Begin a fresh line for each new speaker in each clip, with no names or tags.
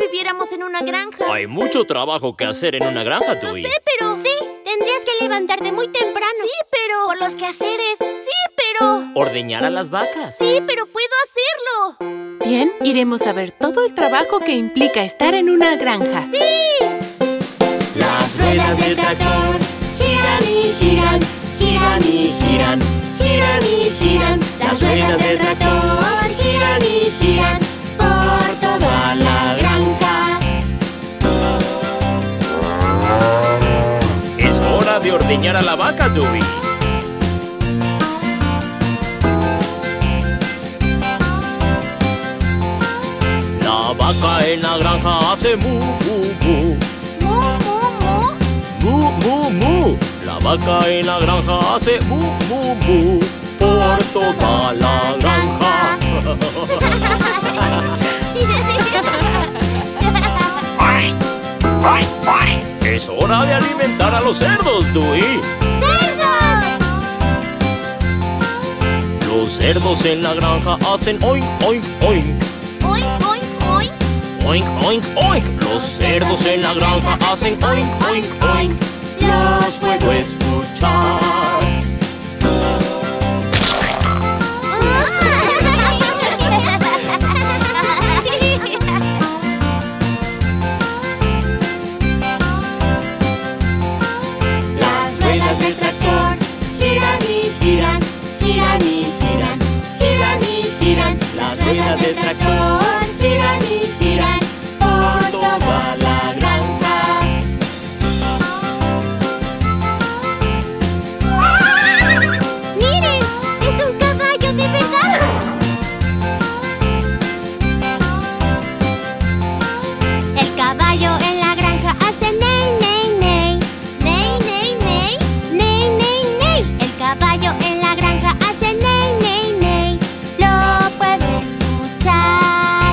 viviéramos en una granja.
Hay mucho trabajo que hacer en una granja, Dewey.
Lo sé, pero... Sí, tendrías que levantarte muy temprano. Sí, pero... Por los quehaceres. Sí, pero...
Ordeñar a las vacas.
Sí, pero puedo hacerlo.
Bien, iremos a ver todo el trabajo que implica estar en una granja.
¡Sí!
Las ruedas del tractor giran y giran, giran y giran, giran y giran. Las ruedas del tractor giran y giran por toda la granja. Es hora de ordeñar a la vaca, Dewey. La vaca en la granja hace mu, mu, mu.
Mu, mu, mu.
Mu, mu, mu. La vaca en la granja hace mu, mu, mu. Por toda la granja. Es hora de alimentar a los cerdos, Dewey.
¡Cerdos!
Los cerdos en la granja hacen oink, oink, oink.
Oink, oink, oink.
Oink, oink, oink. Los cerdos en la granja hacen oink, oink, oink. Los puedo escuchar. Las ruedas del tractor giran y giran, giran y giran, giran y giran. Las ruedas del tractor giran y giran por toda la granja.
¡Miren! ¡Es un caballo de verdad! El caballo en la granja hace ney, ney, ney. Ney, ney, ney. Ney, ney, ney. El caballo en la granja hace ney, ney, ney. Lo puedo escuchar.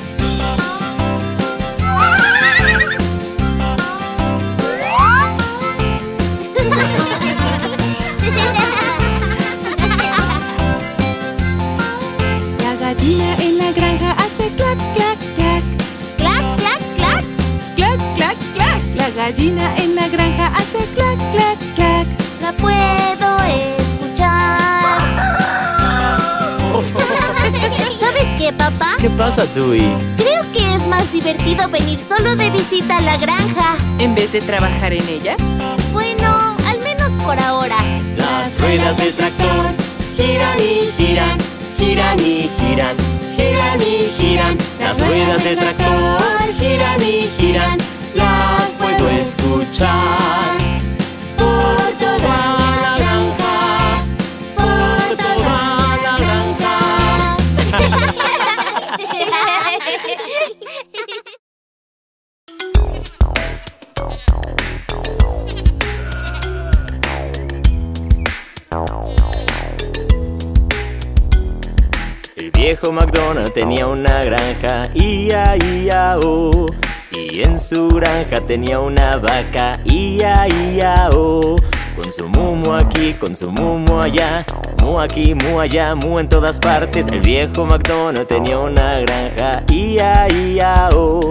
La gallina en la granja hace clac, clac, clac.
¡Clac, clac, clac!
Clac, clac, clac. La gallina en la granja hace clac, clac, clac.
La puedo escuchar. ¿Sabes qué, papá?
¿Qué pasa, Dewey?
Creo que es más divertido venir solo de visita a la granja.
En vez de trabajar en ella.
Bueno, al menos por ahora.
Las ruedas del tractor giran y giran, giran y giran, giran y giran. Las ruedas del tractor giran y giran. Las puedo escuchar por toda la granja, por toda la granja. El viejo MacDonald tenía una granja, ia-ia-o. Y en su granja tenía una vaca, ia-ia-o. Con su mumu aquí, con su mumu allá, mu aquí, mu allá, mu en todas partes. El viejo MacDonald tenía una granja, ia-ia-o.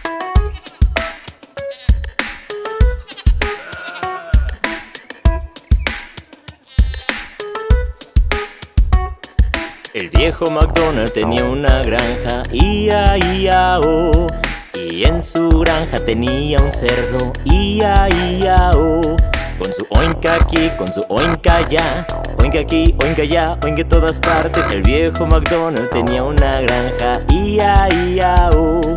El viejo MacDonald tenía una granja, ia-ia-o. Y en su granja tenía un cerdo, ia-ia-o. Con su oinca aquí, con su oinca allá, oinca aquí, oinca allá, oinca en todas partes. El viejo MacDonald tenía una granja, ia-ia-o.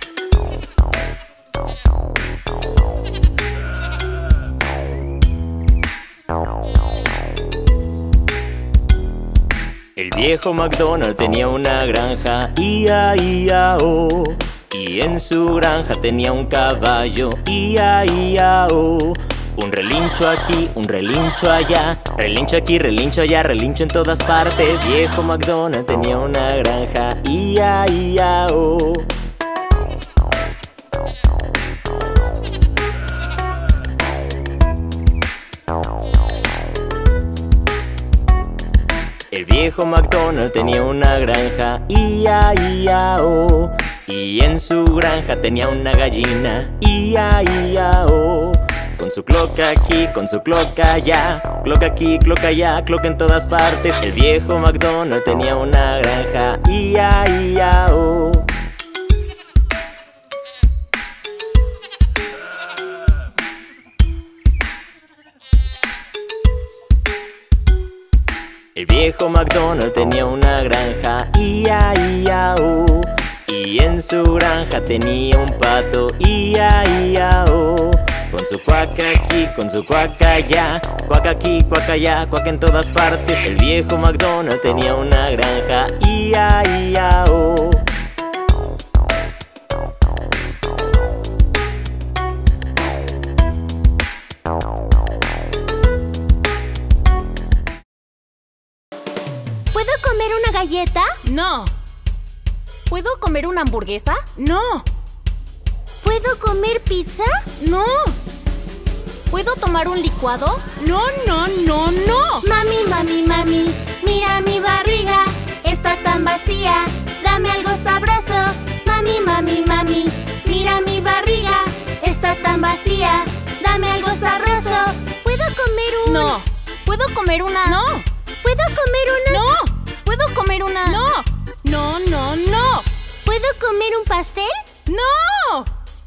El viejo MacDonald tenía una granja, ia-ia-o. Y en su granja tenía un caballo, ia-ia-o. Un relincho aquí, un relincho allá, relincho aquí, relincho allá, relincho en todas partes. Viejo MacDonald tenía una granja, ia-ia-o. El viejo MacDonald tenía una granja, ia-ia-o. Y en su granja tenía una gallina, ia-ia-o. Con su cloca aquí, con su cloca allá, cloca aquí, cloca allá, cloca en todas partes. El viejo MacDonald tenía una granja, ia-ia-o. El viejo MacDonald tenía una granja, ia-ia-o. Y en su granja tenía un pato, ia-ia-o. Con su cuaca aquí, con su cuaca allá, cuaca aquí, cuaca allá, cuaca en todas partes. El viejo MacDonald tenía una granja, ia-ia-o.
¿Puedo comer una galleta?
No.
¿Puedo comer una hamburguesa?
No.
¿Puedo comer pizza?
No.
¿Puedo tomar un licuado?
No, no, no, no.
Mami, mami, mami, mira mi barriga, está tan vacía, dame algo sabroso. Mami, mami, mami, mira mi barriga, está tan vacía, dame algo sabroso. ¿Puedo comer un...?
No.
¿Puedo comer una...?
No.
¿Puedo comer una...?
No.
¿Puedo comer una...?
No. No, no, no.
¿Puedo comer un pastel?
No.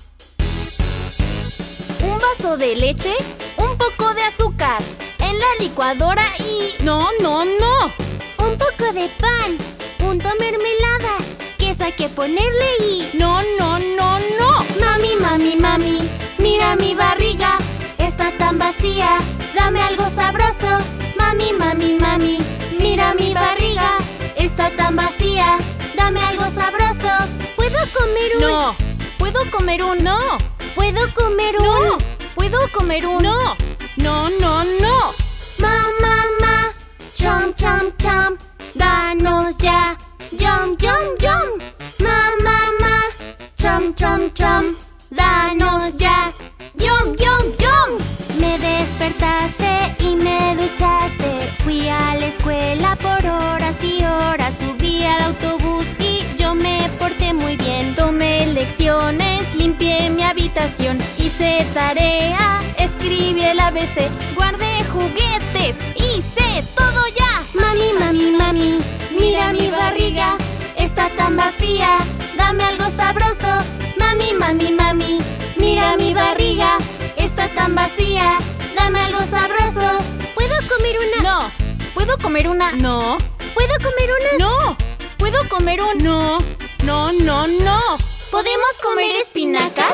¿Un vaso de leche? Un poco de azúcar en la licuadora y...
No, no, no.
Un poco de pan, punto mermelada, queso hay que ponerle y...
No, no, no, no.
Mami, mami, mami, mira mi barriga, está tan vacía, dame algo sabroso. Mami, mami, mami, mira mi barriga, está tan vacía, dame algo sabroso. ¿Puedo comer un...?
No.
¿Puedo comer un...?
No.
¿Puedo comer un...?
No.
¿Puedo comer un...?
No. No, no, no.
Mamá, chom, chom, chom, danos ya, yum, yum, yum. Mamá, chom, chom, chom, danos ya, yum, yum, yum. Me despertaste y me duchaste, fui a la escuela por horas y horas, subí al autobús y yo me porté muy bien.
Tomé lecciones, limpié mi habitación, hice tarea, escribí el ABC, guardé juguetes, hice todo ya.
Mami, mami, mami, mira mi barriga, está tan vacía, dame algo sabroso. Mami, mami, mami, mira mi barriga, está tan vacía, dame algo sabroso. ¿Puedo comer una...?
No.
¿Puedo comer una...?
No.
¿Puedo comer una...?
No.
¿Puedo comer un...?
No. No, no, no.
¿Podemos comer espinacas?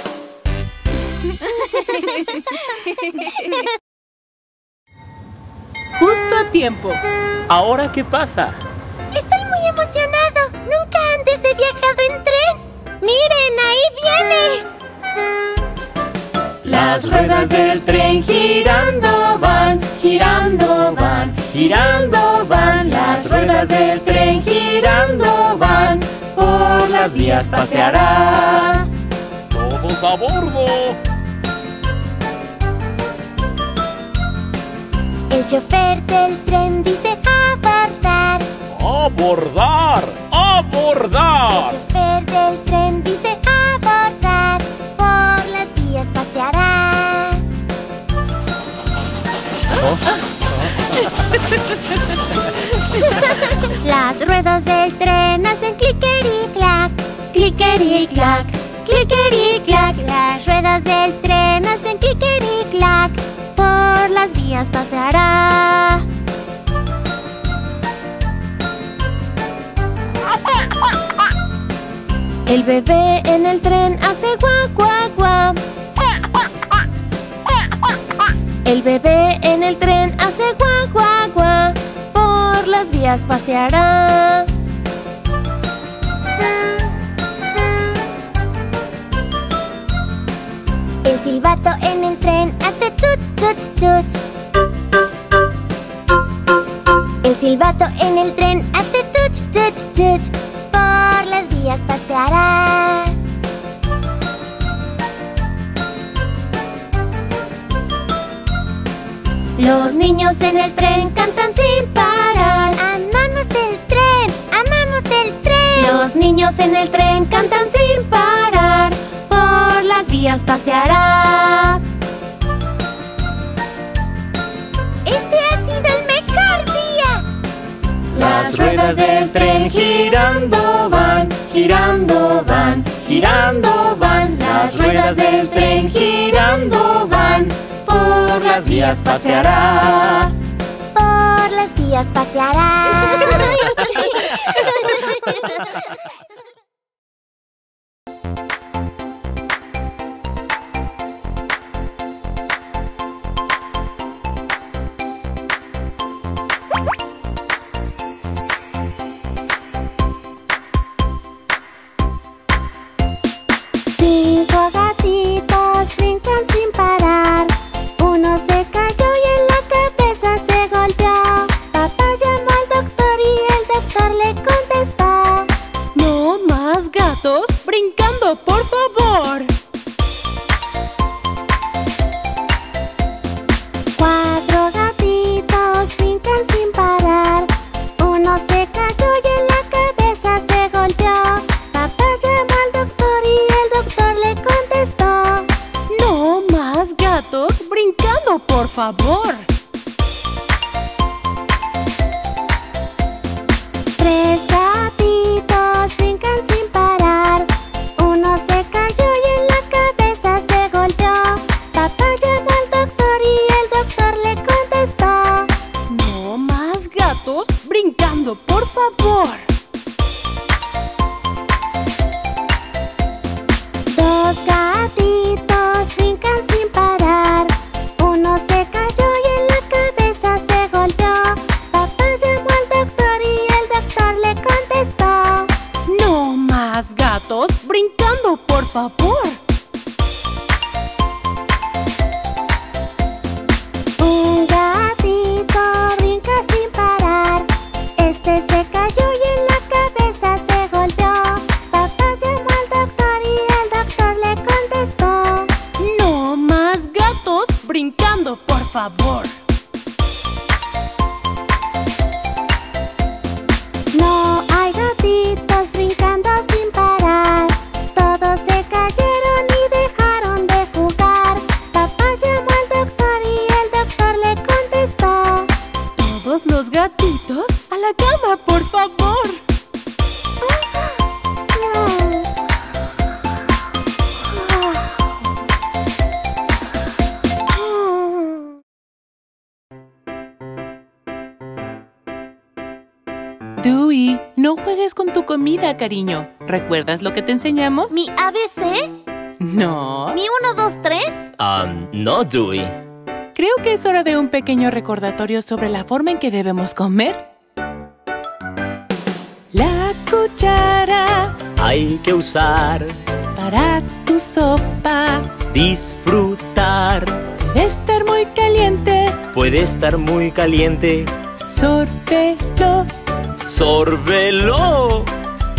Justo a tiempo.
¿Ahora qué pasa?
Estoy muy emocionado. Nunca antes he viajado en tren. ¡Miren, ahí viene!
Las ruedas del tren girando van, girando van, girando van. Las ruedas del tren girando van, por las vías paseará. ¡Todos a bordo!
El chofer del tren dice abordar.
¡Abordar! ¡Abordar!
El chofer del tren dice abordar, por las vías paseará. Las ruedas del tren hacen cliqueri-clac, cliqueri-clac, cliqueri-clac. Las ruedas del tren hacen cliqueri-clac, por las vías paseará.
El bebé en el tren hace guau, guau, guau. El bebé en el tren hace guau, guau, guau, por las vías paseará.
El silbato en el tren hace tuts, tuts, tuts. El silbato en el tren hace tuts, tuts, tuts, por las vías paseará. Los niños en el tren cantan sin parar. Amamos el tren, amamos el tren. Los niños en el tren cantan sin parar, por las vías paseará. ¡Este ha sido el mejor día!
Las ruedas del tren girando van, girando van, girando van. Las ruedas del tren girando van, por las vías paseará.
Por las vías paseará. Cinco gatitos brincan sin parar. Uno se cayó y en la cabeza se golpeó. Papá llamó al doctor y el doctor le contestó:
No más gatos brincando, por favor.
Cuatro gatitos brincan sin parar. Uno se cayó y en la cabeza se golpeó. Papá llamó al doctor y el doctor le contestó:
No más gatos brincando, por favor.
Tres gatitos brincan sin parar. Uno se cayó y en la cabeza se golpeó. Papá llamó al doctor y el doctor le contestó:
No más gatos brincando, por favor.
Dos gatitos brincan sin parar. Uno se cayó y en la cabeza se golpeó. Papá llamó al doctor y el doctor le contestó:
No más gatos brincando, por favor.
Un gatito brinca sin parar. Este se cayó y en la cabeza se golpeó. Papá llamó al doctor y el doctor le contestó:
No más gatos brincando, por favor.
No hay gatitos brincando sin parar. Todos se cayeron y dejaron de jugar. Papá llamó al doctor y el doctor le contestó:
Todos los gatitos a la cama, por favor. Dewey, no juegues con tu comida, cariño. ¿Recuerdas lo que te enseñamos?
¿Mi ABC?
No.
¿Mi 1, 2, 3?
No, Dewey.
Creo que es hora de un pequeño recordatorio sobre la forma en que debemos comer. La cuchara
Hay que usar,
para tu sopa.
disfrutar.
Debe estar muy caliente.
Puede estar muy caliente.
Sórbelo.
¡Sórbelo!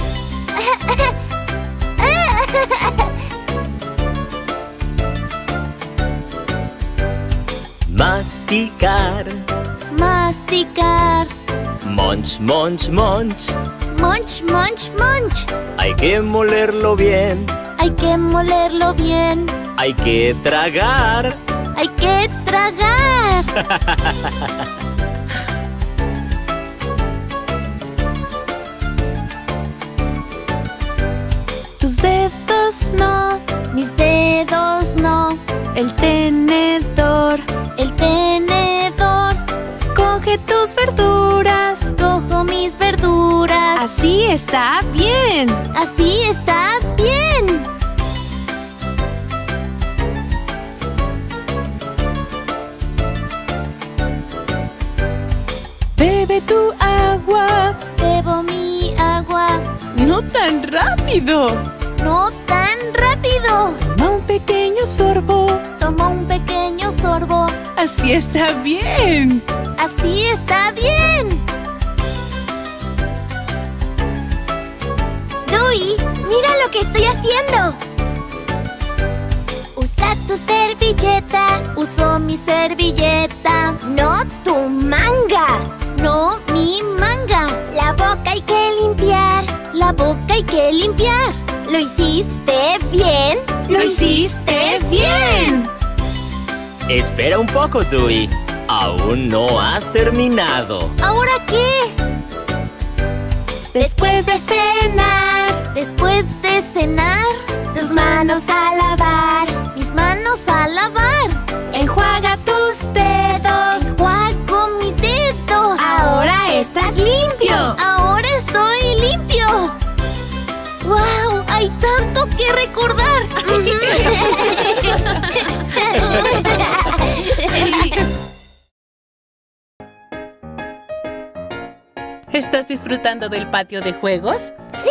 Masticar.
Masticar.
Munch, munch, munch.
Munch, munch, munch.
Hay que molerlo bien.
Hay que molerlo bien.
Hay que tragar.
Hay que tragar.
Tus dedos no.
Mis dedos no.
El tenedor.
El tenedor.
Coge tus verduras.
Cojo mis verduras.
Así está bien.
Así está bien.
Bebe tu agua.
Bebo mi agua.
No tan rápido.
No tan rápido.
Toma un pequeño sorbo.
Tomo un pequeño sorbo.
Así está bien.
Así está bien.
Dewey, mira lo que estoy haciendo. Usa tu servilleta.
Uso mi servilleta.
No tu manga.
No mi manga.
La boca hay que limpiar.
La la boca hay que limpiar.
¿Lo hiciste bien?
¡Lo hiciste bien!
Espera un poco, Dewey. Aún no has terminado.
¿Ahora qué?
Después de cenar,
Después de cenar,
tus manos a lavar.
mis manos a lavar.
Enjuaga tus dedos.
Enjuago mis dedos.
Ahora estás limpio.
Ahora estoy limpio. ¡Wow! Hay tanto que recordar.
¿Estás disfrutando del patio de juegos?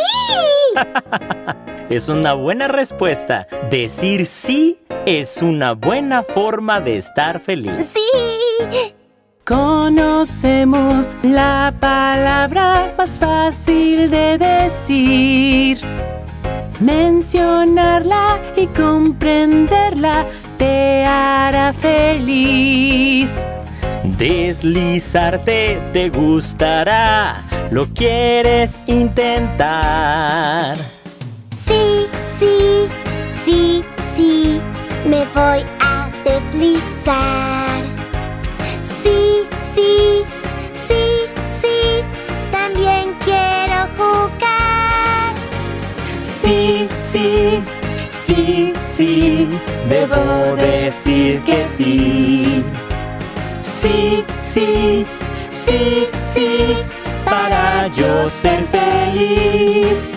Es una buena respuesta. Decir sí es una buena forma de estar feliz.
Sí.
Conocemos la palabra más fácil de decir. Mencionarla y comprenderla te hará feliz.
Deslizarte te gustará. Lo quieres intentar.
Sí, sí, sí, sí. Me voy a deslizar. Sí, sí, sí, sí. También quiero jugar.
Sí, sí, sí, sí. Debo decir que sí. Sí, sí, sí, sí. Para yo ser feliz.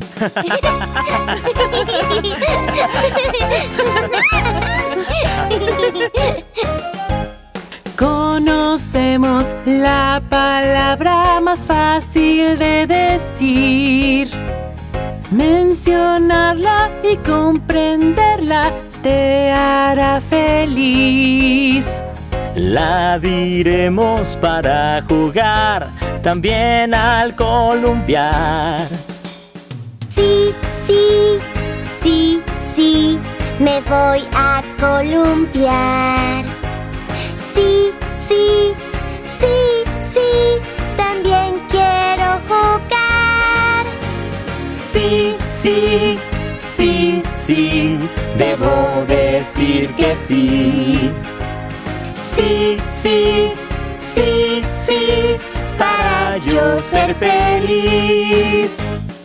Conocemos la palabra más fácil de decir. Mencionarla y comprenderla te hará feliz.
La diremos para jugar, también al columpiar.
Sí, sí, sí, sí. Me voy a columpiar. Sí, sí, sí, sí. También quiero jugar.
Sí, sí, sí, sí. Debo decir que sí. Sí, sí, sí, sí. Para yo ser feliz.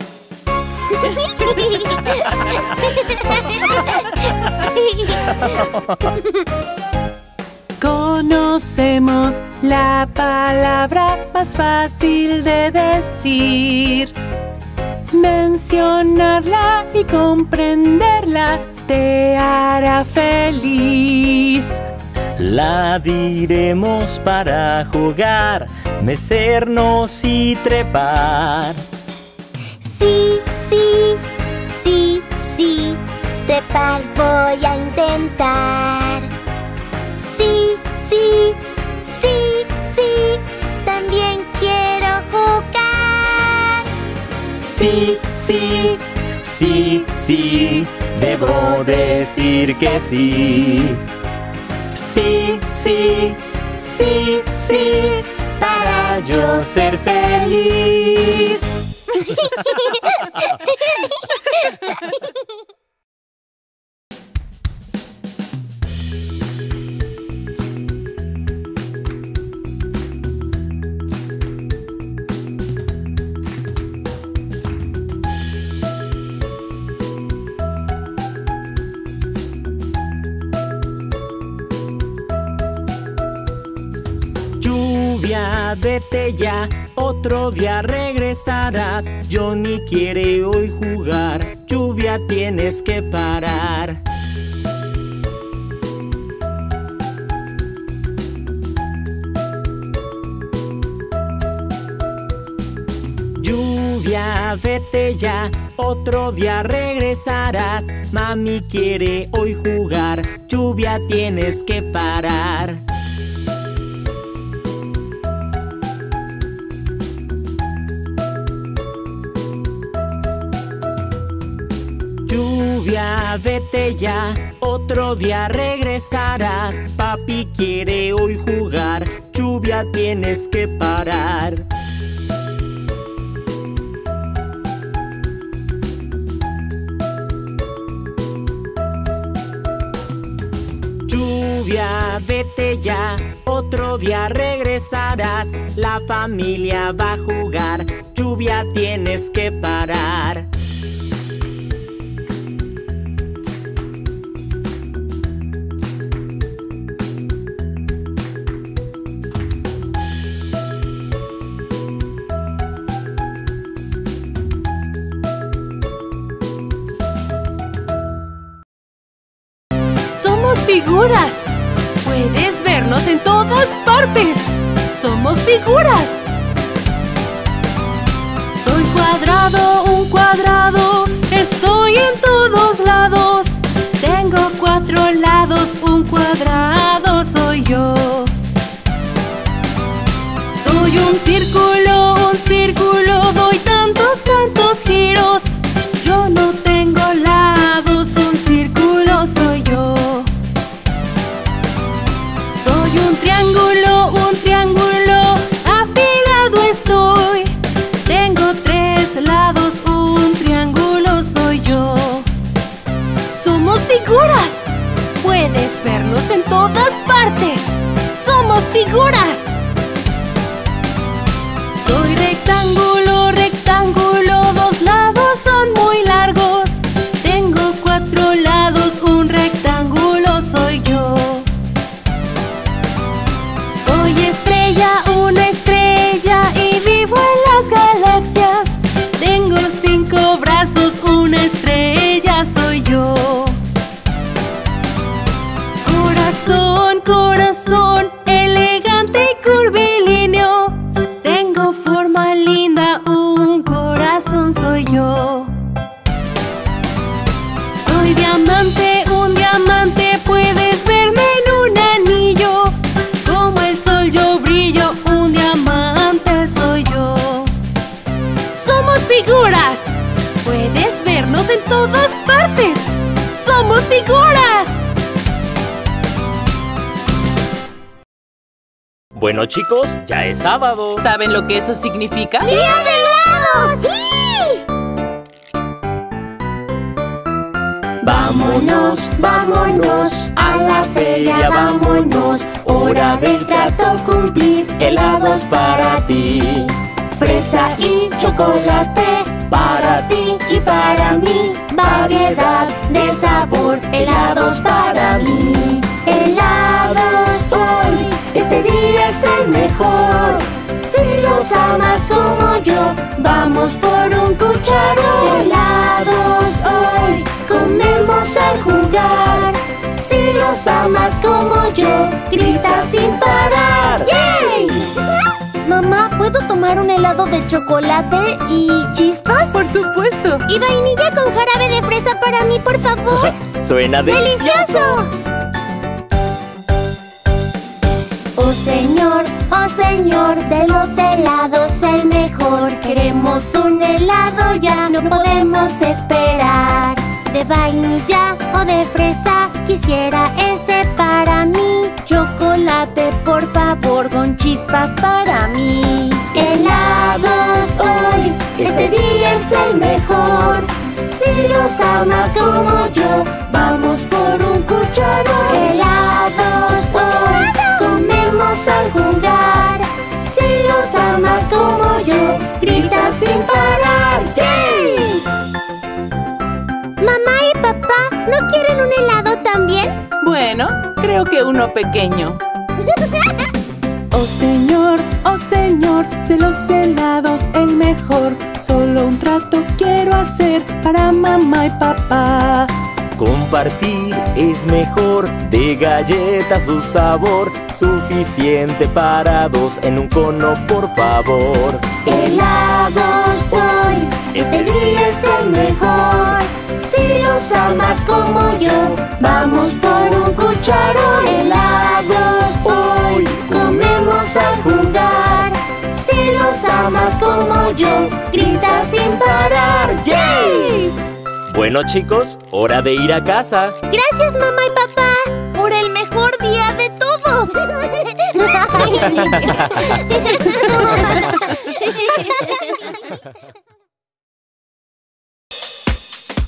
Conocemos la palabra más fácil de decir. Mencionarla y comprenderla te hará feliz.
La diremos para jugar, mecernos y trepar.
Sí, sí, sí, sí. Trepar voy a intentar. Sí, sí, sí, sí. También quiero jugar.
Sí, sí, sí, sí. Debo decir que sí. Sí, sí, sí, sí. Para yo ser feliz. Lluvia, vete ya, otro día regresarás. Johnny quiere hoy jugar, lluvia tienes que parar. Lluvia, vete ya, otro día regresarás. Mami quiere hoy jugar, lluvia tienes que parar. Lluvia, vete ya, otro día regresarás. Papi quiere hoy jugar, lluvia tienes que parar. vete ya, otro día regresarás. La familia va a jugar, lluvia tienes que parar.
¡Somos figuras! ¡Puedes vernos en todas partes! ¡Somos figuras! Soy cuadrado, un cuadrado, estoy en todos lados. Tengo 4 lados, un cuadrado soy yo. Soy un círculo, doy tantos, tantos giros. Yo no tengo lados, un círculo soy yo. Soy un triángulo, afilado estoy. Tengo 3 lados, un triángulo soy yo. Somos figuras, puedes vernos en todas partes. Somos figuras. Soy rectángulo, 2 lados son muy largos. Tengo 4 lados, un rectángulo soy yo. Soy estrella, una estrella y vivo en las galaxias. Tengo 5 brazos, una estrella soy yo. Corazón, elegante y curvilíneo. Tengo forma linda, un corazón soy yo. Soy diamante, un diamante, puedes verme en un anillo. Como el sol yo brillo, un diamante soy yo. Somos figuras, puedes vernos en todas partes. ¡Somos figuras!
Bueno, chicos, ya es sábado.
¿Saben lo que eso significa?
¡Día de helado! ¡Sí!
Vámonos, vámonos, a la feria vámonos. Hora del trato cumplir, helados para ti. Fresa y chocolate, para ti y para mí. Variedad de sabor, helados para mí. Helados hoy, este día es el mejor. Si los amas como yo, vamos por un cucharón. Helados hoy, comemos al jugar. Si los amas como yo, grita sin parar.
¡Yay!
Mamá, ¿puedo tomar un helado de chocolate y chispas?
Por supuesto.
Y vainilla con jarabe de fresa para mí, por favor.
Suena delicioso.
Oh Señor, de los helados el mejor. Queremos un helado ya, no podemos esperar. De vainilla o de fresa, quisiera ese para mí.
Chocolate, por favor, con chispas para mí.
Helados hoy, este día es el mejor. Si los amas como yo, vamos por un cucharón. Helados hoy, comemos al jugar. Si los amas como yo, grita sin parar. ¡Yay! Mamá y papá, ¿no quieren un helado también?
Bueno, creo que uno pequeño. Oh Señor, de los helados el mejor. Solo un trato quiero hacer para mamá y papá.
Compartir es mejor, de galletas su sabor. Suficiente para 2 en un cono, por favor.
Helados hoy, este día es el mejor. Si los amas como yo, vamos por un cucharón. Helados hoy, comemos al jugar. Si los amas como yo, grita sin parar. ¡Yay!
Bueno, chicos, hora de ir a casa.
Gracias, mamá y papá.
¡Por el mejor día de todos!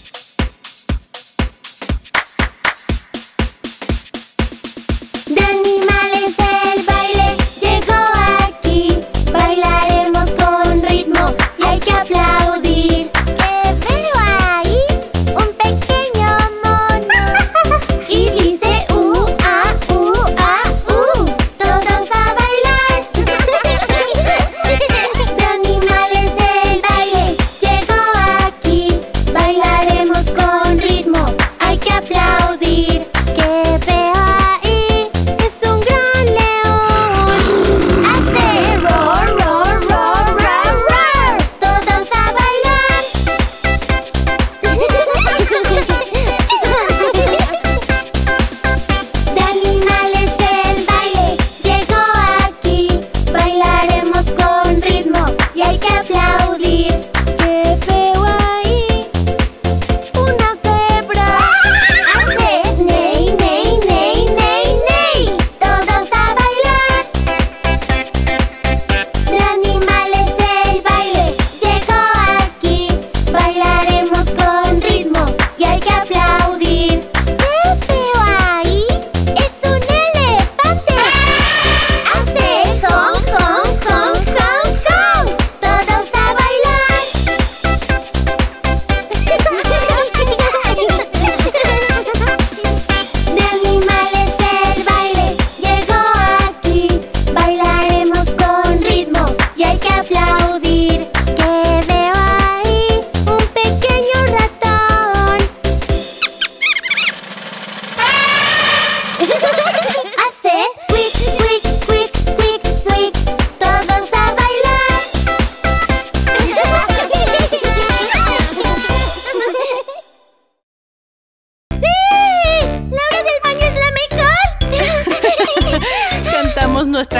Del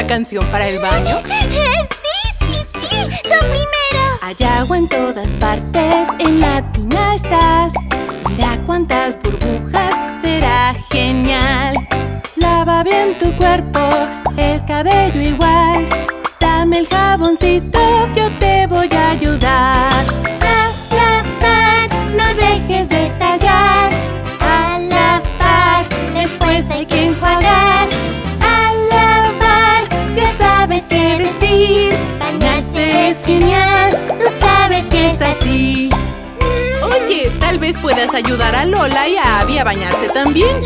una canción para el baño?
¡Sí! ¡Tú primero!
Hay agua en todas partes, en la tina estás. Mira cuántas burbujas, será genial. Lava bien tu cuerpo, el cabello igual. Dame el jaboncito, yo te voy a ayudar. A lavar, no dejes de tallar. A lavar, después hay que enjuagar. A lavar, ya sabes qué decir. Bañarse es genial, tú sabes que es así. Oye, tal vez puedas ayudar a Lola y a Abby a bañarse también.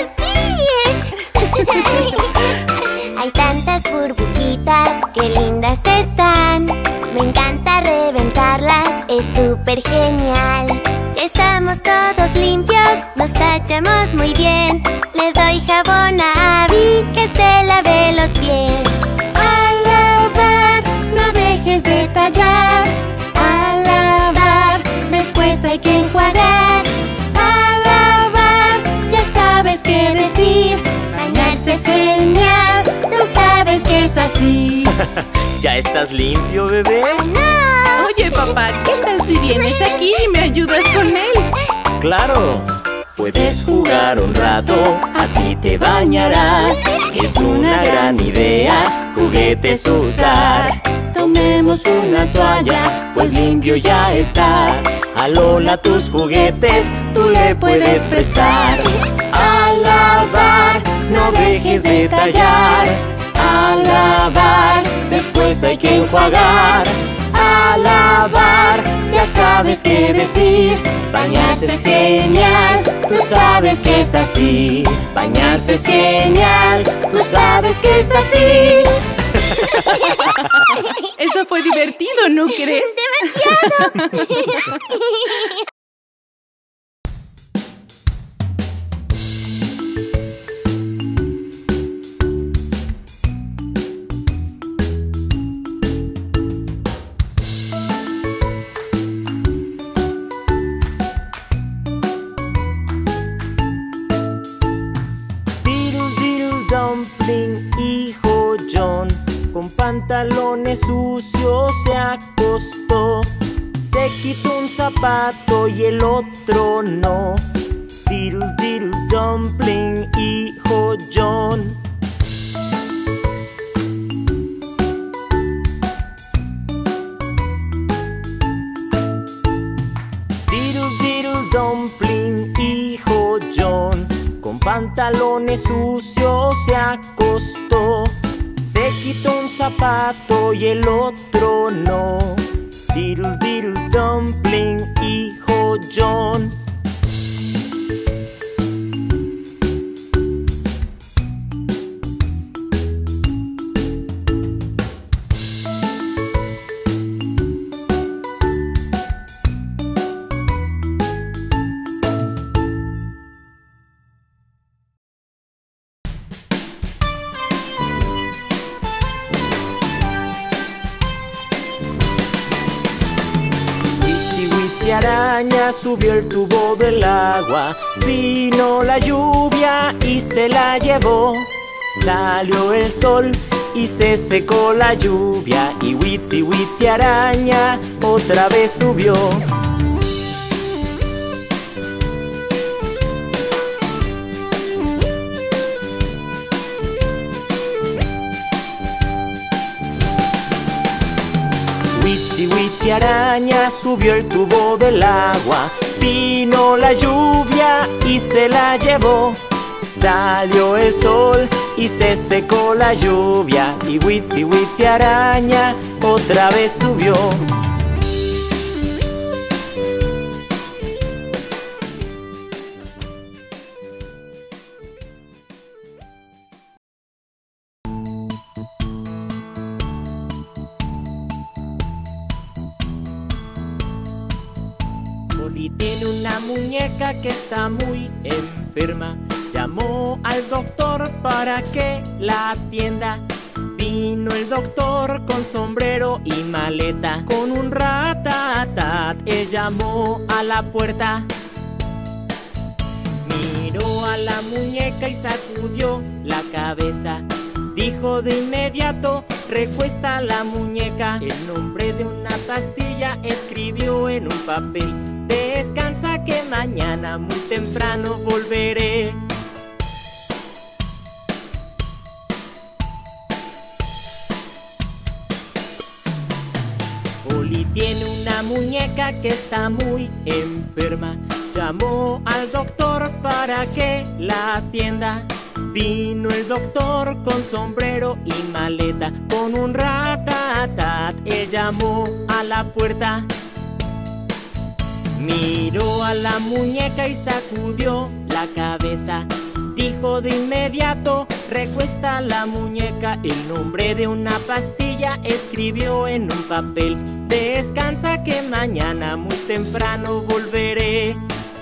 Hay tantas burbujitas, qué lindas están. Me encanta reventarlas, es súper genial. Ya estamos todos limpios, nos tachamos muy bien. Le doy jabón a Abby, que se lave los pies. A lavar, no dejes de tallar. A lavar, después hay que enjuagar. A lavar, ya sabes qué decir. Bañarse es genial, tú sabes que es así.
¿Ya estás limpio, bebé?
¡No!
Oye, papá, ¿qué tal si vienes aquí y me ayudas con él?
¡Claro! Puedes jugar un rato, así te bañarás. Es una gran idea, juguetes usar. Tomemos una toalla, pues limpio ya estás. A Lola tus juguetes, tú le puedes prestar. A lavar, no dejes de tallar. A lavar, después hay que enjuagar. A lavar, ya sabes qué decir. Bañarse es genial, tú sabes que es así. Bañarse es genial, tú sabes que es así.
Eso fue divertido, ¿no crees?
¡Demasiado!
Dumpling, hijo John, con pantalones sucios se acostó. Se quitó un zapato y el otro no. Diddle diddle dumpling, hijo John. Diddle diddle dumpling, hijo John, con pantalones sucios se acostó. Se quitó un zapato y el otro no. Diddle diddle dumpling, hijo John. Araña subió el tubo del agua, vino la lluvia y se la llevó. Salió el sol y se secó la lluvia, y Witsy Witsy Araña otra vez subió. Witsy Witsy Araña subió el tubo del agua, vino la lluvia y se la llevó. Salió el sol y se secó la lluvia, y Witsy Witsy Araña otra vez subió. Polly tiene una muñeca que está muy enferma. Llamó al doctor para que la atienda. Vino el doctor con sombrero y maleta. Con un ratatat él llamó a la puerta. Miró a la muñeca y sacudió la cabeza. dijo de inmediato, recuesta la muñeca. El nombre de una pastilla escribió en un papel. Descansa que mañana muy temprano volveré. Oli tiene una muñeca que está muy enferma. Llamó al doctor para que la atienda. Vino el doctor con sombrero y maleta. Con un ratatat, él llamó a la puerta. Miró a la muñeca y sacudió la cabeza. Dijo de inmediato, recuesta la muñeca. El nombre de una pastilla escribió en un papel. Descansa que mañana muy temprano volveré.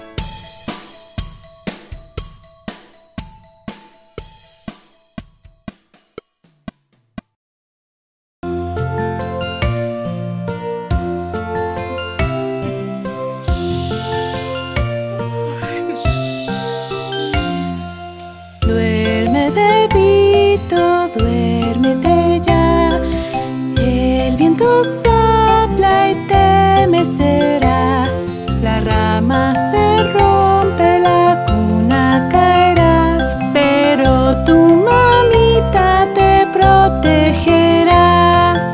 Duérmete ya, el viento sopla y te mecerá. La rama se rompe, la cuna caerá, pero tu mamita te protegerá.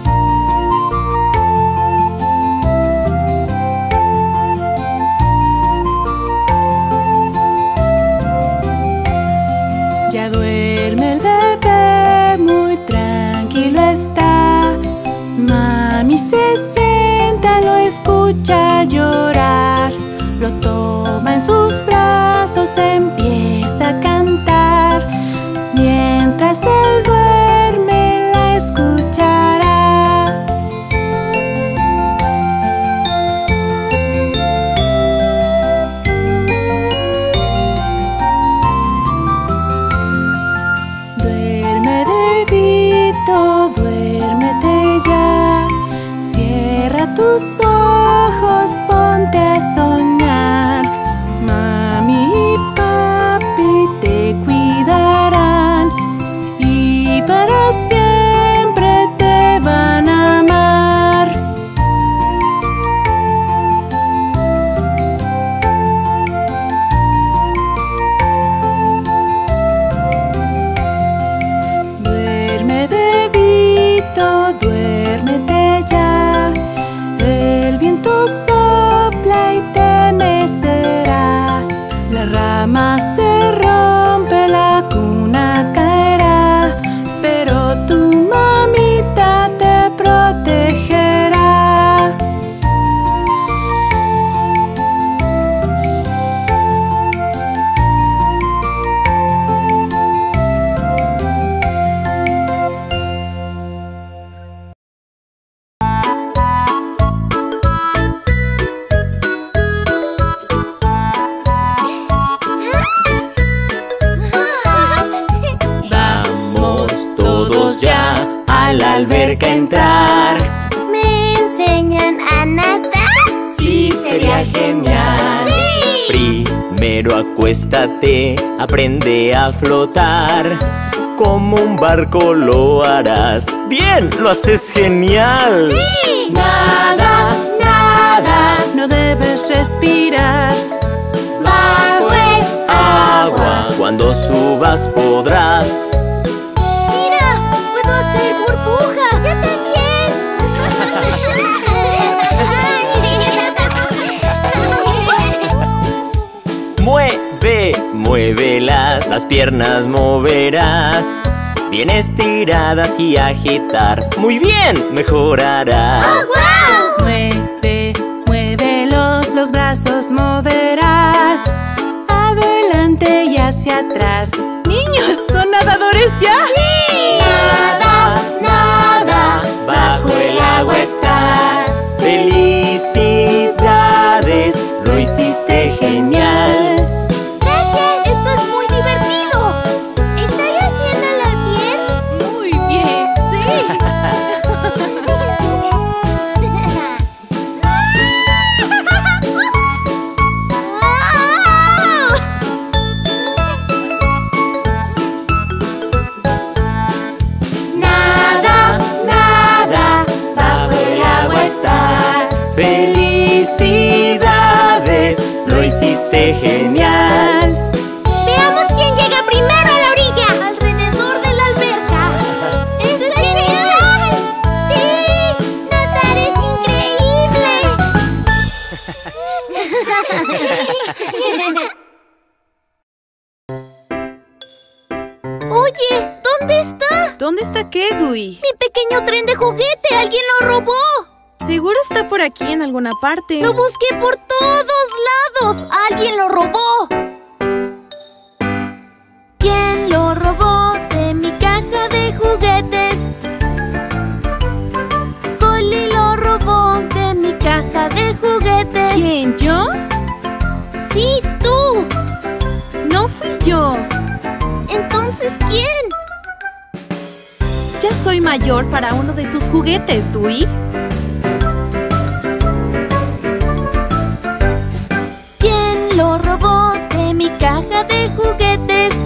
Ya duerme el bebé, muy tranquilo está. Mami se sienta, lo escucha llorar. Lo toma en sus brazos, empieza a cantar. Mientras él duerme, la escuchará. Duerme, bebito, duérmete ya. Cierra tus ojos, ponte a soñar. Mami y papi te cuidarán y para siempre te van a amar. Duerme, bebito, duérmete ya. El viento sopla y te mecerá. La rama se rompe, la cuna caerá, pero tu mamita te protegerá.
Vamos todos ya a la alberca a entrar.
¿Me enseñan a nadar?
Sí, sería genial. Primero acuéstate, aprende a flotar. Como un barco lo harás. ¡Bien! ¡Lo haces genial!
Nada, nada, no debes respirar.
Bajo el
Agua, cuando subas podrás.
¡Mira! ¡Puedo hacer burbujas!
¡Yo también!
Muévelas, las piernas moverás. Bien estiradas y agitar. ¡Muy bien! Mejorarás.
Muévelos, los brazos moverás. Adelante y hacia atrás. ¡Niños, son nadadores ya!
Nada, nada, bajo el agua estás. Felicidades, lo hiciste genial.
¡Gracias! ¡Esto es muy divertido!
¿Estoy haciéndolo bien?
Muy bien, sí.
¡Wow!
esté genial.
Veamos quién llega primero a la orilla.
Alrededor de la alberca.
¡Esto es genial! ¡Sí! ¡Nadar es increíble!
Oye, ¿dónde está?
¿Dónde está qué, Dewey?
Mi pequeño tren de juguete. ¡Alguien lo robó!
Seguro está por aquí en alguna parte.
Lo busqué por todos lados. ¡Alguien lo robó! ¿Quién lo robó de mi caja de juguetes? Holly lo robó de mi caja de juguetes.
¿Quién, yo?
Sí, tú.
No fui yo.
Entonces, ¿quién?
Ya soy mayor para uno de tus juguetes, Dewey.
¿Quién lo robó de mi caja de juguetes?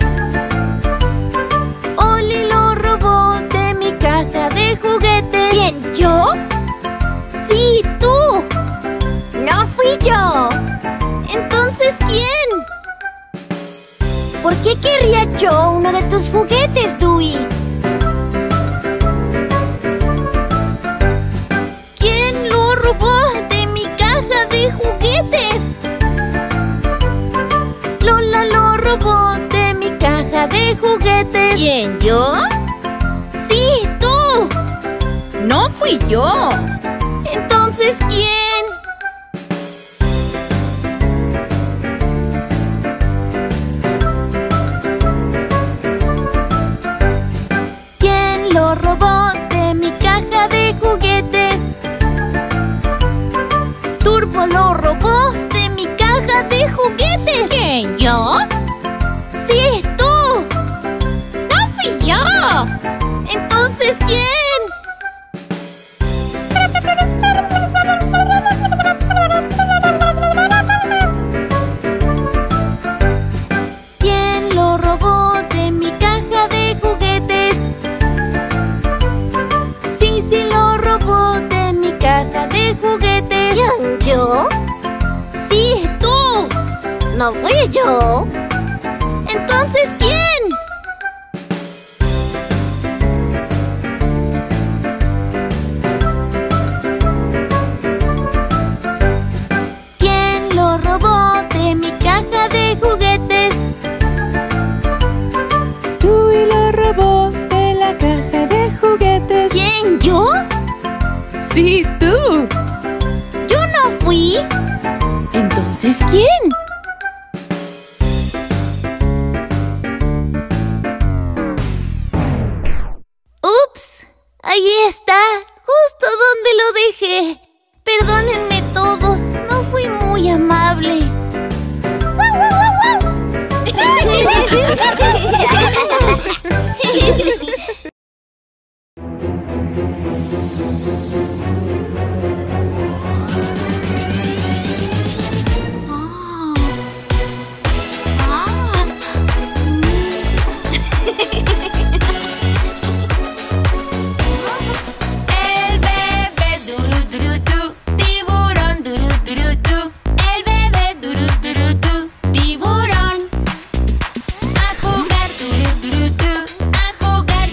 Oli lo robó de mi caja de juguetes.
¿Quién, yo?
Sí, tú.
¡No fui yo!
Entonces, ¿quién?
¿Por qué querría yo uno de tus juguetes, Dewey?
¿Quién lo robó de mi caja de juguetes? Lola lo robó de mi caja de juguetes.
¿Quién, yo?
Sí, tú.
No fui yo.
Entonces, ¿quién? ¿Quién lo robó de mi caja de juguetes? Turbo lo robó de mi caja de juguetes.
¿Quién, yo?
Sí, tú. No fui yo. Entonces, ¿quién? ¿Quién lo robó de mi caja de juguetes? Sí, sí lo robó de mi caja de juguetes.
¿Quién, yo?
Sí, tú.
No fui yo.
Entonces, ¿quién? ¿Quién lo robó de mi caja de juguetes?
Dewey lo robó de la caja de juguetes.
¿Quién, yo?
Sí, tú.
Yo no fui.
Entonces, ¿quién?
¡Ups! Ahí está, justo donde lo dejé. Perdónenme todos, no fui muy amable.
El bebé duru duru du, tiburón duru duru du. El bebé duru duru du, tiburón. A jugar duru duru du, a jugar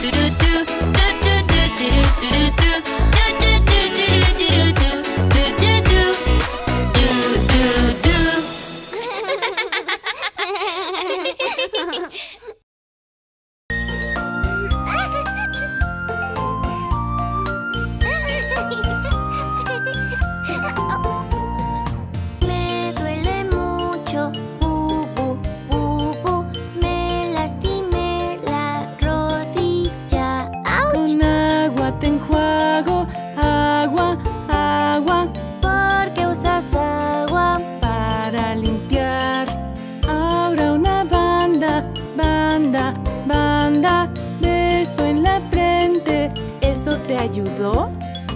Me duele mucho, bu, me lastimé la rodilla. ¡Auch!
Con agua te enjuago, agua, agua,
¿Por qué usas agua?
para limpiar. Ahora una banda, banda, banda, beso en la frente. ¿Eso te ayudó?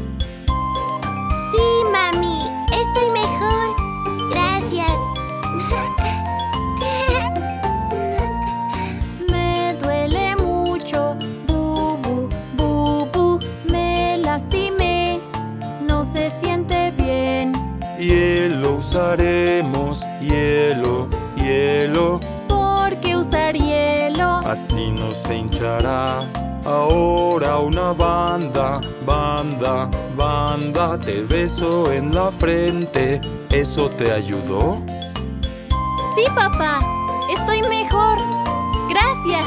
Sí, mami, estoy mejor. Gracias.
Me duele mucho, bu, me lastimé, no se siente bien.
Hielo usaremos, hielo, hielo,
¿Por qué usar hielo?
así no se hinchará. Ahora una banda, banda, banda, te beso en la frente. ¿Eso te ayudó?
Sí, papá, estoy mejor. Gracias.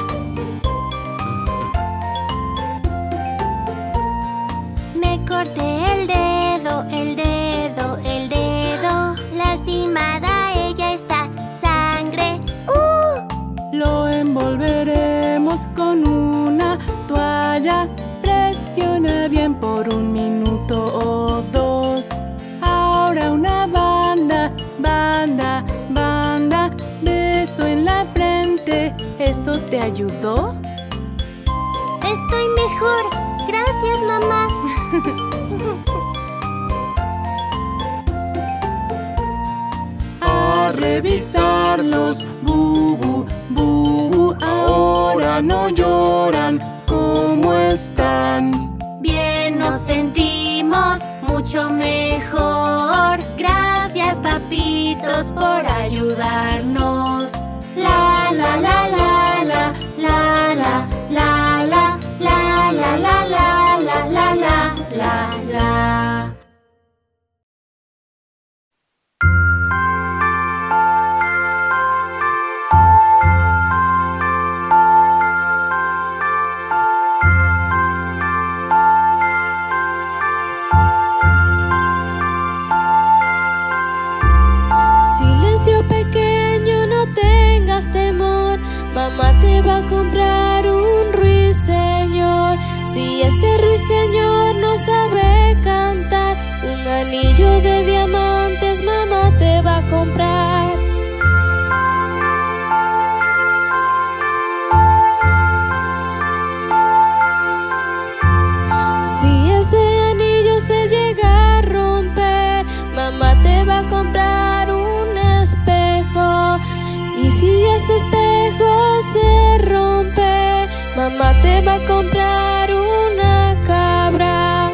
Me corté el dedo, el dedo, el dedo. Lastimada ella está, sangre.
Lo envolveremos con una toalla. Presiona bien por 1 minuto o 2. Ahora una banda, banda, banda, beso en la frente. ¿Eso te ayudó?
Estoy mejor. Gracias, mamá.
A revisarlos, bubu, bubu, ahora no lloran. ¿Cómo están?
Bien nos sentimos, mucho mejor. Gracias, papitos, por ayudarnos. La la la la la la la la la la la la la la la la la.
Silencio pequeño, no tengas temor. Mamá te va a comprar un ruiseñor. Si ese ruiseñor no sabe cantar, un anillo de diamantes mamá te va a comprar. Si ese anillo se llega a romper, mamá te va a comprar un espejo. Y si ese espejo se rompe, mamá te va a comprar una cabra.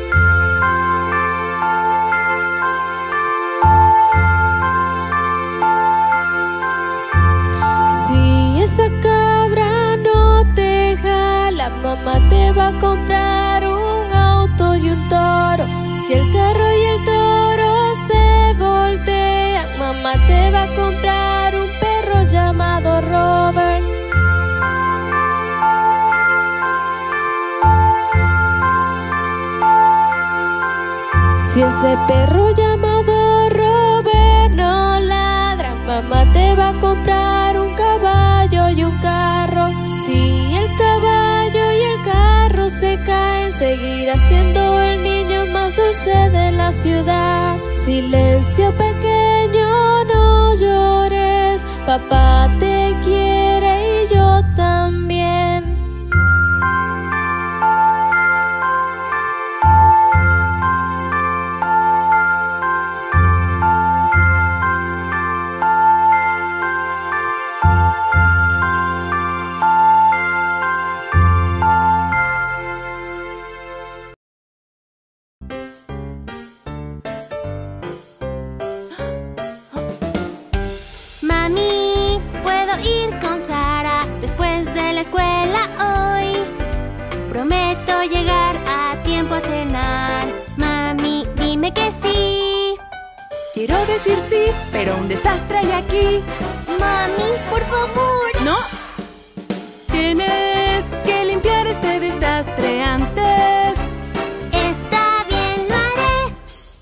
Si esa cabra no te jala, mamá te va a comprar un auto y un toro. Si el carro y el toro se voltean, mamá te va a comprar un perro llamado Robert. Si ese perro llamado Robert no ladra, mamá te va a comprar un caballo y un carro. Si el caballo y el carro se caen, seguirá siendo el niño más dulce de la ciudad. Silencio pequeño, no llores, papá te quiere y yo también.
Mami, ¿puedo ir con cenar? Mami, dime que sí.
Quiero decir sí, pero un desastre hay aquí.
Mami, por favor.
¡No! Tienes que limpiar este desastre antes.
Está bien, lo haré.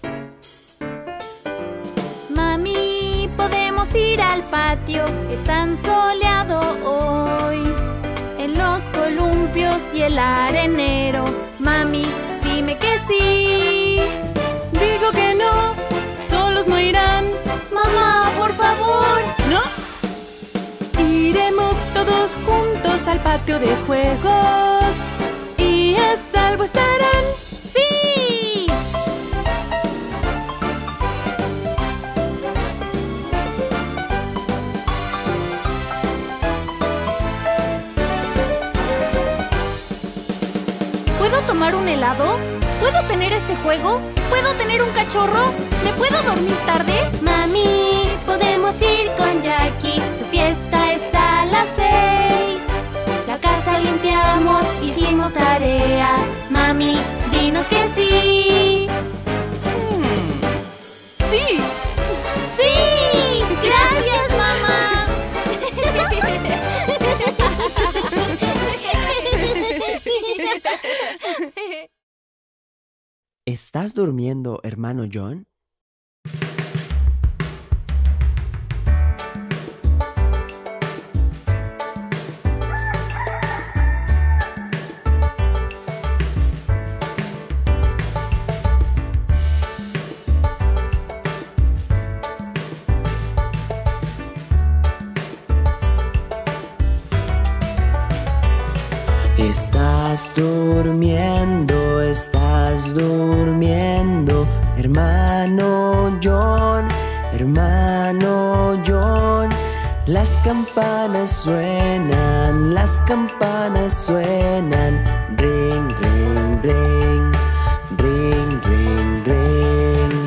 Mami, podemos ir al patio, es tan soleado hoy. En los columpios y el arenero. Mami, dime que sí.
Digo que no, solos no irán.
Mamá, por favor.
¿No? Iremos todos juntos al patio de juegos y a salvo estarán.
¡Sí! ¿Puedo tomar un helado? ¿Puedo tener este juego? ¿Puedo tener un cachorro? ¿Me puedo dormir tarde?
Mami, podemos ir con Jackie. Su fiesta es a las 6. La casa limpiamos, hicimos tarea. Mami, dinos que sí.
¡Sí!
¡Sí! ¡Gracias, mamá!
¿Estás durmiendo, hermano John? Estás durmiendo, hermano John, hermano John. Las campanas suenan, ring, ring, ring, ring, ring, ring.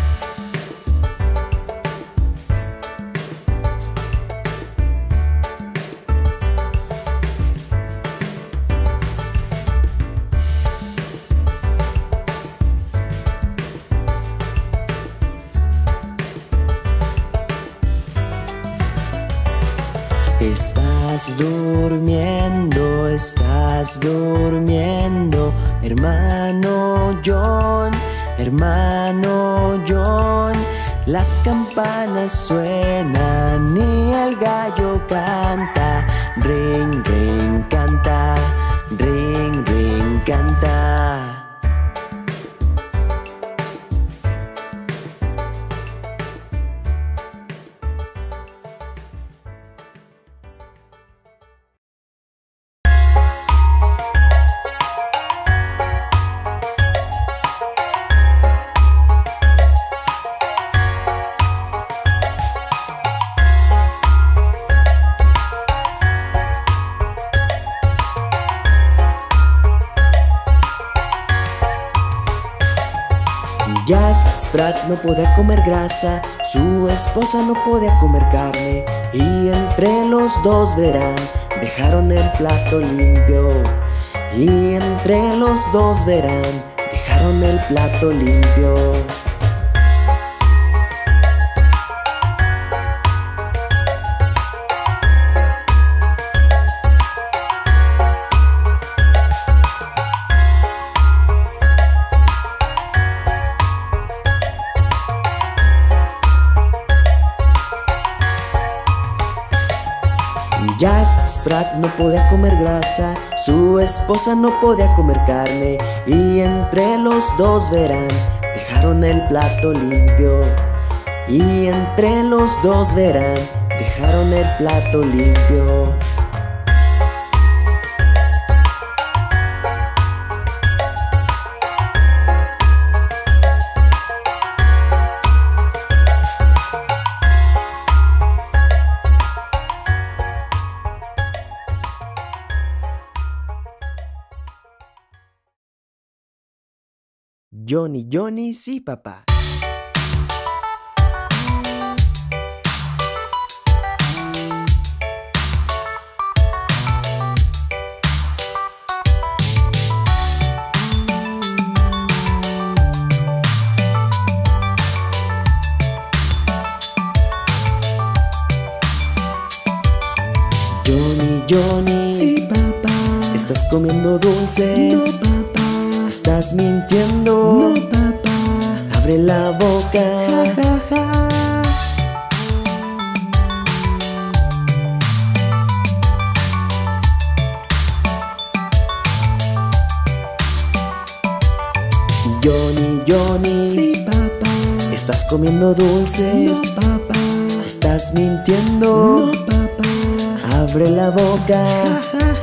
Estás durmiendo, hermano John, hermano John. Las campanas suenan y el gallo canta, ring, ring, canta, ring, ring, canta. Jack Sprat no podía comer grasa, su esposa no podía comer carne, y entre los dos verán, dejaron el plato limpio. Y entre los dos verán, dejaron el plato limpio. Jack Sprat no podía comer grasa, su esposa no podía comer carne, y entre los dos verán, dejaron el plato limpio. Y entre los dos verán, dejaron el plato limpio. Johnny, Johnny, sí, papá. Estás comiendo dulces. No, papá. Estás mintiendo. No, papá. Abre la boca. Ja, ja, ja. Johnny, Johnny. Sí, papá. Estás comiendo dulces. No, papá. Estás mintiendo. No, papá. Abre la boca. Ja, ja, ja.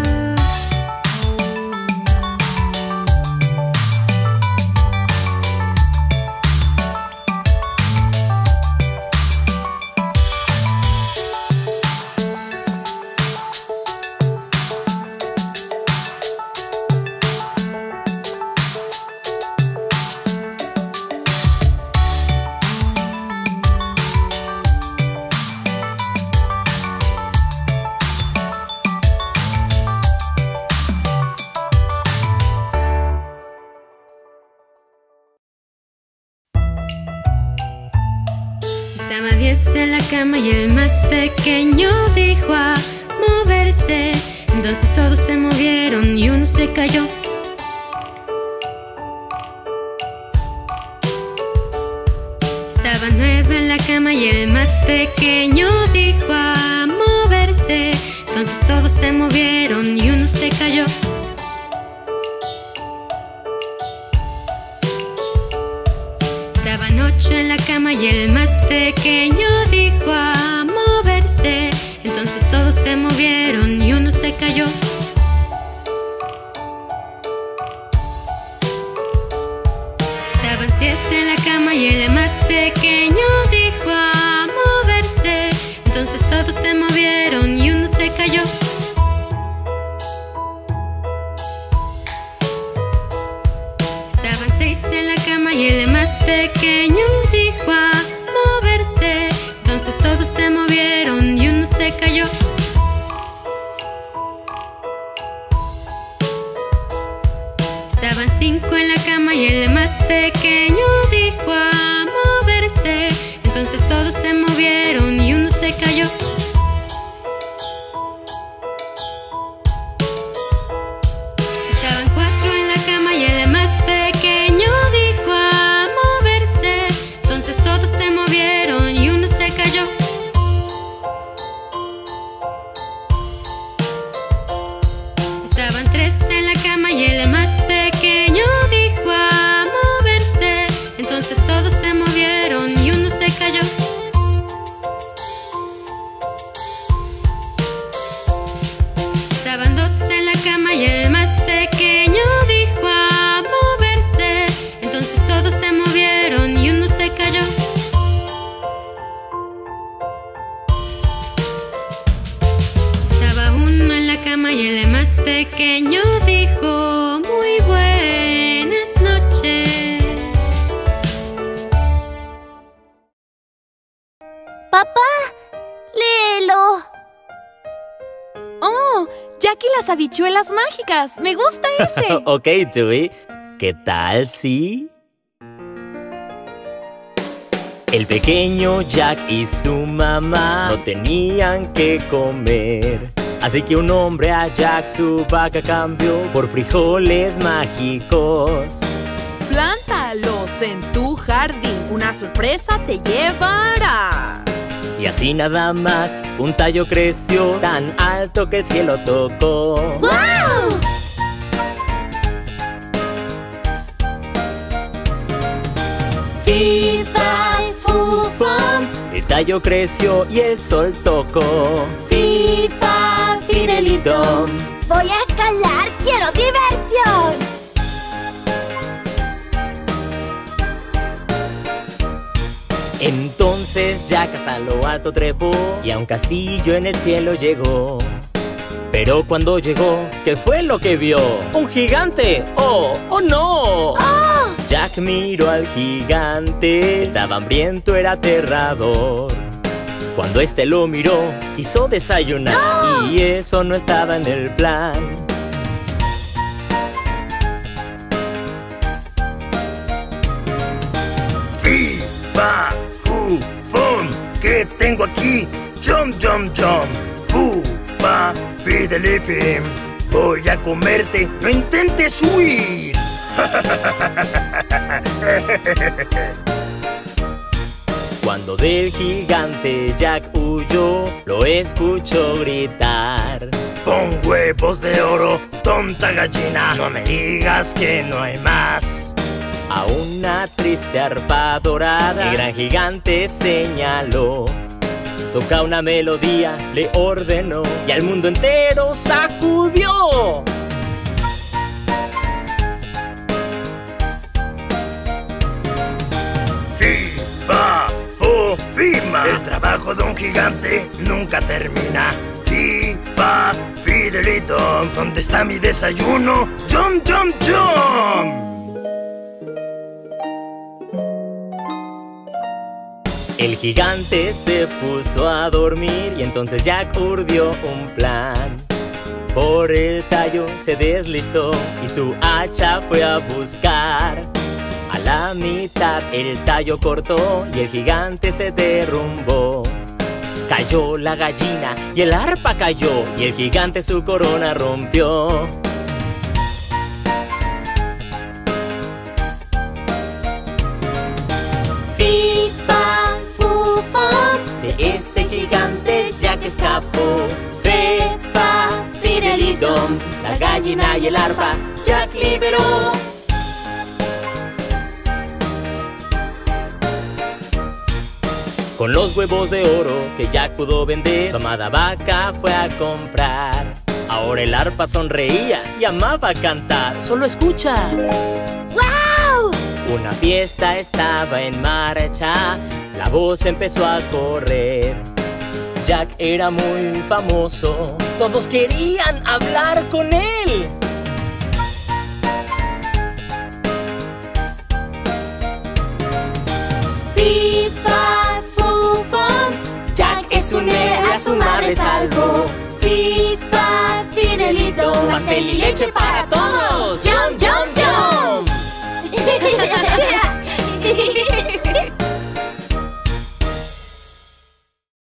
Estaba 10 en la cama y el más pequeño dijo a moverse. Entonces todos se movieron y uno se cayó. Estaba 9 en la cama y el más pequeño dijo a moverse. Entonces todos se movieron y uno se cayó. Estaban 8 en la cama y el más pequeño dijo a moverse. Entonces todos se movieron y uno se cayó. Estaban 7 en la cama y el más pequeño dijo a moverse. Entonces todos se movieron y uno se cayó. Estaban 6 en la cama y el más pequeño dijo a moverse. Entonces todos se movieron y uno se cayó. Estaban 5 en la cama y el más pequeño dijo a moverse. Entonces todos se movieron y uno se cayó. Estaban 4 en la cama y el más pequeño dijo a moverse. Entonces todos se movieron y uno se cayó. Estaban 3 en la cama y el más pequeño dijo a moverse. Entonces todos se movieron y uno se cayó. Estaban 2 en la cama y el más pequeño dijo a moverse. Entonces todos se movieron y uno se cayó. Estaba 1 en la cama y el más pequeño dijo muy buenas noches.
Papá, léelo.
¡Oh! Jack y las habichuelas mágicas. ¡Me gusta ese!
Ok, Dewey. ¿Qué tal si...? El pequeño Jack y su mamá no tenían que comer. Así que un hombre a Jack su vaca cambió por frijoles mágicos.
Plántalos en tu jardín, una sorpresa te llevarás.
Y así nada más, un tallo creció tan alto que el cielo tocó.
¡Wow!
Fi, fa, fu, fum. El tallo creció y el sol tocó.
Fi, fa,
Fidelito.
Voy a escalar, quiero diversión.
Entonces Jack hasta lo alto trepó y a un castillo en el cielo llegó. Pero cuando llegó, ¿qué fue lo que vio? ¡Un gigante! ¡Oh! ¡Oh no!
¡Oh!
Jack miró al gigante, estaba hambriento, era aterrador. Cuando este lo miró, quiso desayunar.
¡No!
Y eso no estaba en el plan.
Fi, fa, fu, fum. ¿Qué tengo aquí? Jump, jump, jump. Fu, fa, fidelifim. voy a comerte, no intentes huir.
Cuando del gigante Jack huyó, lo escuchó gritar:
Pon huevos de oro, tonta gallina, no me digas que no hay más.
A una triste arpa dorada, el gran gigante señaló. Toca una melodía, le ordenó, y al mundo entero sacudió.
Fi, fa, fo, fima. El trabajo de un gigante nunca termina. Fi, fa, Fidelito. ¿Dónde está mi desayuno? ¡Jump, jump, jump!
El gigante se puso a dormir y entonces Jack urdió un plan. Por el tallo se deslizó y su hacha fue a buscar. A la mitad el tallo cortó y el gigante se derrumbó. Cayó la gallina y el arpa cayó y el gigante su corona rompió. De ese gigante Jack escapó. Fe, fa, Fidelidom, la gallina y el arpa Jack liberó. Con los huevos de oro que Jack pudo vender, su amada vaca fue a comprar. Ahora el arpa sonreía y amaba cantar. ¡Solo escucha!
¡Wow!
Una fiesta estaba en marcha, la voz empezó a correr. Jack era muy famoso, todos querían hablar con él.
Fifa, fufam, Jack es un héroe, a su madre salvó. Fifa, Fidelito,
Pastel y leche para todos.
¡Jump, jump, jump!